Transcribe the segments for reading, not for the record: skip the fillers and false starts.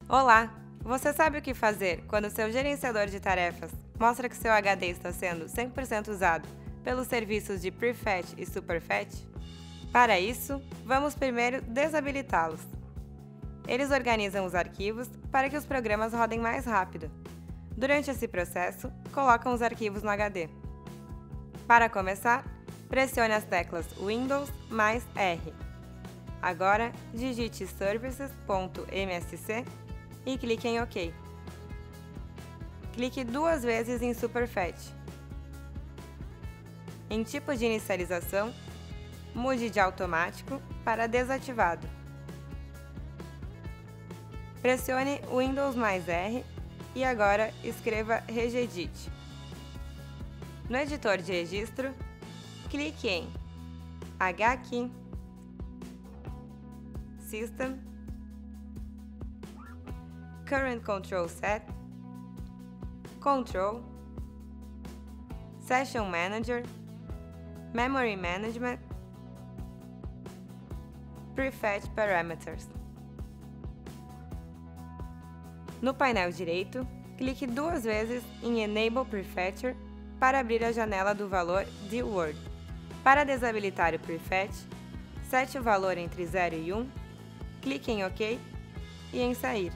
Olá! Você sabe o que fazer quando seu gerenciador de tarefas mostra que seu HD está sendo 100% usado pelos serviços de Prefetch e Superfetch? Para isso, vamos primeiro desabilitá-los. Eles organizam os arquivos para que os programas rodem mais rápido. Durante esse processo, colocam os arquivos no HD. Para começar, pressione as teclas Windows mais R. Agora, digite services.msc e clique em OK. Clique 2 vezes em Superfetch. Em tipo de inicialização, mude de automático para desativado. Pressione Windows mais R e agora escreva regedit. No editor de registro, clique em HKey, System, Current Control Set, Control, Session Manager, Memory Management, Prefetch Parameters. No painel direito, clique 2 vezes em Enable Prefetcher para abrir a janela do valor de Word. Para desabilitar o Prefetch, sete o valor entre 0 e 1, clique em OK e em Sair.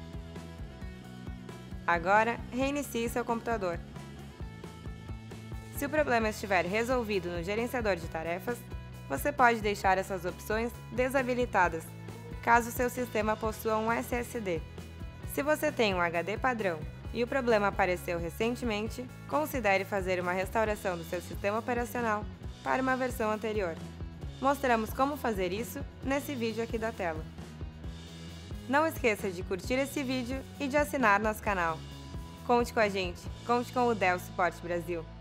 Agora, reinicie seu computador. Se o problema estiver resolvido no gerenciador de tarefas, você pode deixar essas opções desabilitadas, caso seu sistema possua um SSD. Se você tem um HD padrão e o problema apareceu recentemente, considere fazer uma restauração do seu sistema operacional para uma versão anterior. Mostramos como fazer isso nesse vídeo aqui da tela. Não esqueça de curtir esse vídeo e de assinar nosso canal. Conte com a gente, conte com o Dell Suporte Brasil.